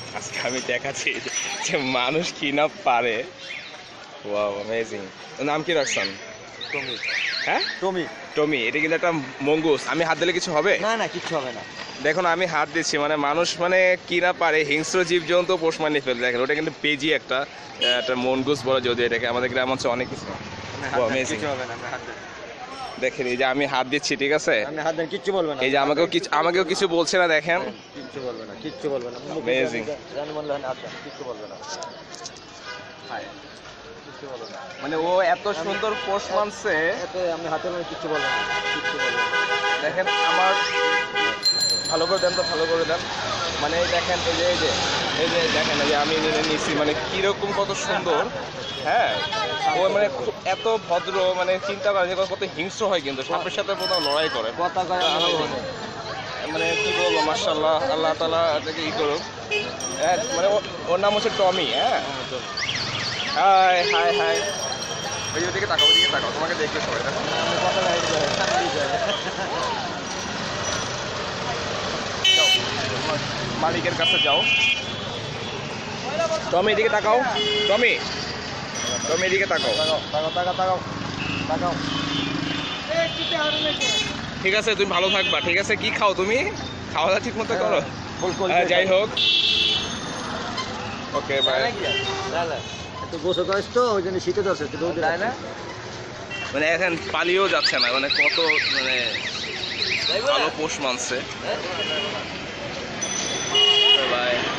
আজকে আমি দেখাচ্ছি যে মানুষ কি না পারে। Wow amazing. নাম কি রাখছেন? টমি। হ্যাঁ টমি। টমি। এটা কিন্তু একটা মঙ্গুস। আমি হাত দিলে কিছু হবে? না না, কিচ্ছু হবে না। দেখুন আমি হাত দিচ্ছি, মানে মানুষ মানে কি না পারে হিংস্র জীবজন্তু পোষ মানিয়ে ফেলে। দেখেন ওটা কিন্তু পেজি একটা একটা মনগুস বলে, যদি এটাকে আমাদের গ্রাম অঞ্চলে অনেক কিছু। কিছু হবে না, হাত দেন। দেখেন এই যে আমি হাত দিচ্ছি, ঠিক আছে? আপনি হাত দেন, কিচ্ছু বলবে না। এই যে আমাকেও কিছু বলছে না, দেখেন। কিচ্ছু বলবে না, কিচ্ছু বলবে না। Amazing. জানি বললে হাত দেন, কিচ্ছু বলবে না। কিচ্ছু বলবে না। মানে ও এত সুন্দর পোষ মানছে। এতে আপনি হাতে মানে কিচ্ছু বলবে না, কিচ্ছু বলবে না। দেখেন আমার ভালো করে দেন তো, ভালো করে দেন। মানে দেখেন এই যে দেখেন এই যে আমি নিয়ে নিচ্ছি, মানে কিরকম কত সুন্দর। হ্যাঁ ও মানে খুব এত ভদ্র, মানে চিন্তা করে যে কত হিংস্র হয়, কিন্তু সাপের সাথে কোথাও লড়াই করে। কথা কয় মানে কি বলবো, মাশাআল্লাহ, আল্লাহ তাআলা এটাকে ই করুক। হ্যাঁ মানে ওর নাম হচ্ছে টমি। হ্যাঁ হাই হাই হাই। ওই ওদিকে তাকাও, ওদিকে তাকাও, তোমাকে দেখবে সবাই। দেখো কথা নাই মালিকের কাছে যাও। টমি এদিকে তাকাও, টমি টমি এদিকে তাকাও। তাকাও। ঠিক আছে তুমি ভালো থাকবা, ঠিক আছে? কি খাও তুমি? খাওয়া দাওয়া ঠিক মতো করো। যাই হোক, ওকে বাই। একটু গোসল করিস তো, ওই জন্য শীতে ধরছে, একটু রোদে রাখ না। মানে এখন পালিয়েও যাচ্ছে না, মানে কত মানে ভালো পোষ মানছে। বাই।